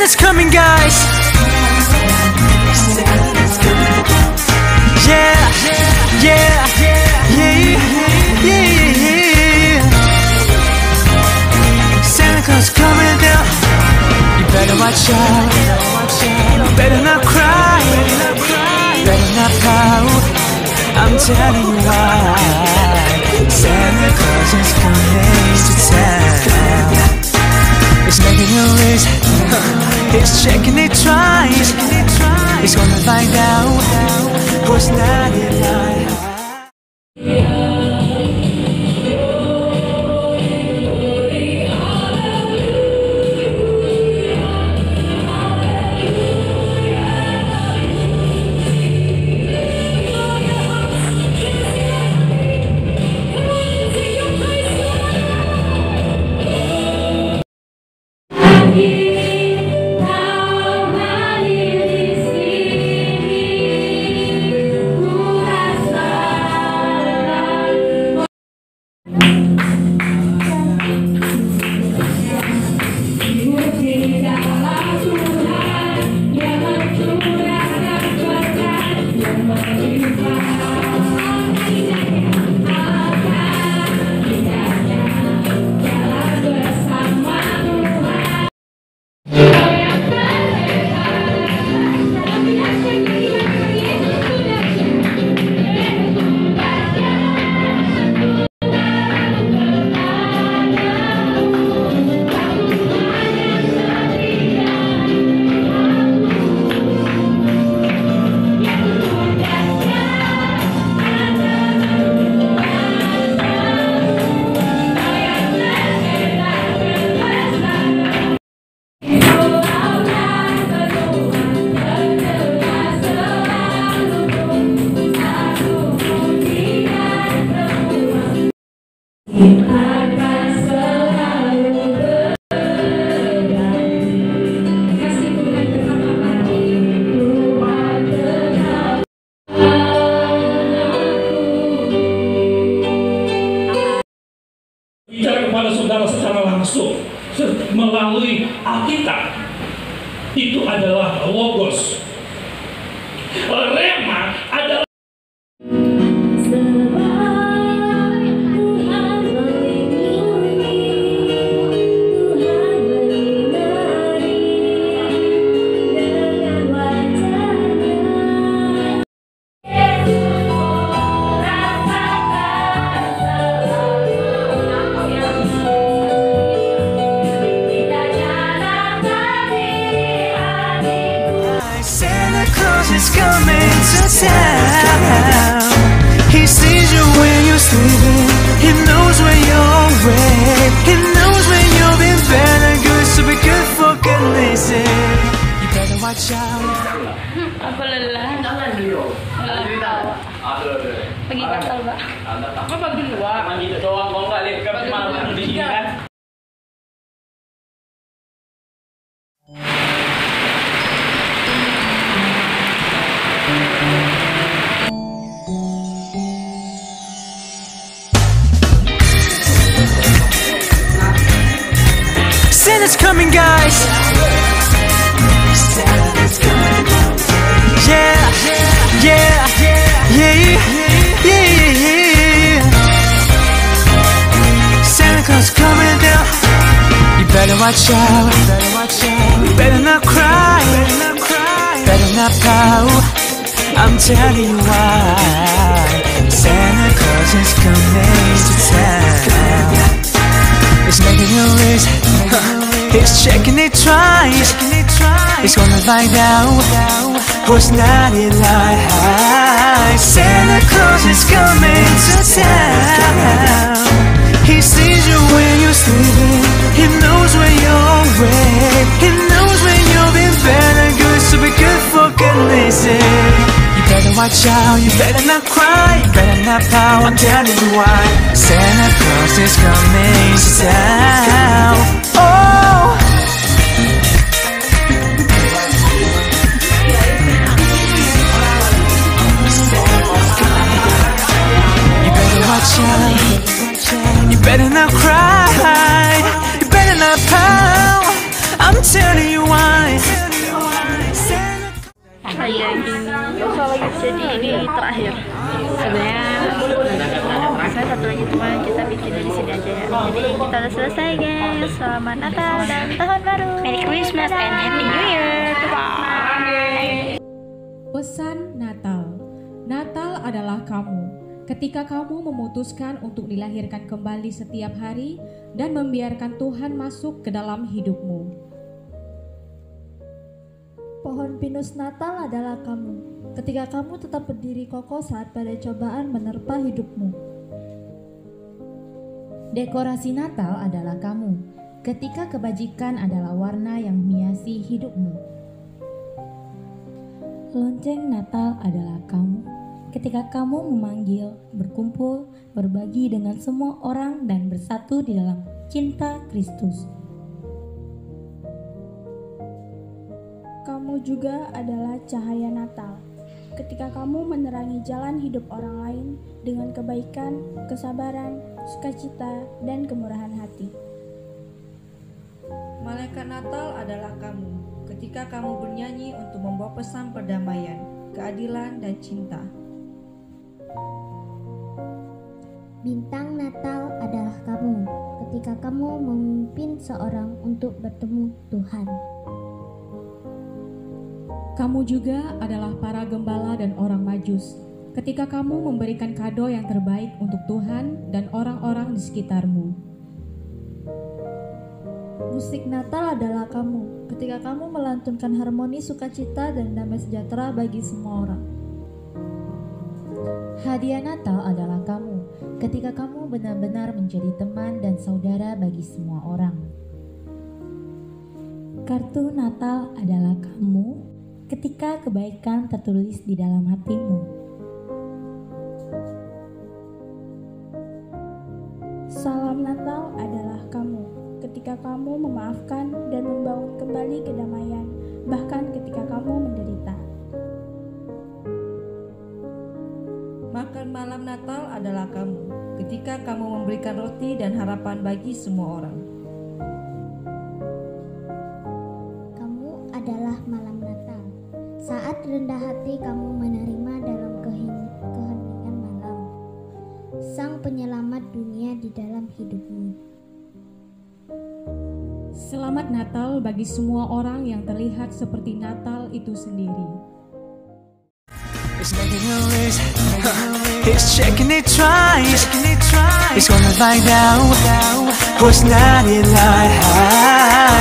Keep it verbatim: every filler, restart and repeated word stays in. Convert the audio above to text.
Santa's coming, guys. Yeah, yeah, yeah, yeah, yeah. Santa Claus coming down. You better watch out. Better not cry. Better not pout. I'm telling you why. Santa Claus is coming to town. He's making a list. He's checking it twice. He's gonna find out who's not in line. Bicara kepada saudara secara langsung melalui Alkitab, itu adalah logos. Rema adalah Santa Claus is coming to town. He sees you when you're sleeping. He knows when you're awake. He knows when you've been bad and good, so be good for goodness sake. You better watch out. Apa lelah? Jangan dulu. Lelah. Pergi kantor, Pak. Apa bagi dua? Bagi doang, kok enggak lihat ke malam di sini kan? Santa's coming, guys. Yeah, yeah, yeah, yeah, yeah. Santa Claus coming down. You better watch out. Better not cry. Better not pout. I'm telling you why. Santa Claus is coming to town. He's making a list. He's checking it twice. He's gonna find out who's not in line. Santa Claus is coming to town. He sees you when you're sleeping. He knows when you're awake. He knows when you've been bad and good, so be good for goodness sake. You better watch out, you better not cry, you better not pout, I'm telling you why. Santa Claus is coming to town. Oh, you better watch out, you better not cry, you better not pout, I'm I'm telling you why. Saya ini jadi ini terakhir. Sebenarnya saya satu lagi cuma kita bikin dari sini aja ya. Jadi kita udah selesai guys. Selamat Natal dan Tahun Baru. Merry Christmas and Happy New Year. Bye. Pesan Natal. Natal adalah kamu. Ketika kamu memutuskan untuk dilahirkan kembali setiap hari dan membiarkan Tuhan masuk ke dalam hidupmu. Pohon pinus Natal adalah kamu, ketika kamu tetap berdiri kokoh saat badai cobaan menerpa hidupmu. Dekorasi Natal adalah kamu, ketika kebajikan adalah warna yang menghiasi hidupmu. Lonceng Natal adalah kamu, ketika kamu memanggil, berkumpul, berbagi dengan semua orang dan bersatu di dalam cinta Kristus. Kamu juga adalah cahaya Natal, ketika kamu menerangi jalan hidup orang lain dengan kebaikan, kesabaran, sukacita, dan kemurahan hati. Malaikat Natal adalah kamu, ketika kamu bernyanyi untuk membawa pesan perdamaian, keadilan, dan cinta. Bintang Natal adalah kamu, ketika kamu memimpin seorang untuk bertemu Tuhan. Kamu juga adalah para gembala dan orang majus, ketika kamu memberikan kado yang terbaik untuk Tuhan dan orang-orang di sekitarmu. Musik Natal adalah kamu, ketika kamu melantunkan harmoni sukacita dan damai sejahtera bagi semua orang. Hadiah Natal adalah kamu, ketika kamu benar-benar menjadi teman dan saudara bagi semua orang. Kartu Natal adalah kamu, ketika kebaikan tertulis di dalam hatimu. Salam Natal adalah kamu, ketika kamu memaafkan dan membangun kembali kedamaian, bahkan ketika kamu menderita. Makan malam Natal adalah kamu, ketika kamu memberikan roti dan harapan bagi semua orang. Kamu adalah malam Natal, saat rendah hati kamu menerima dalam keheningan malam, Sang Penyelamat dunia di dalam hidupmu. Selamat Natal bagi semua orang yang terlihat seperti Natal itu sendiri. It's making a wish, it's checking it twice. It's gonna find out who's not in line.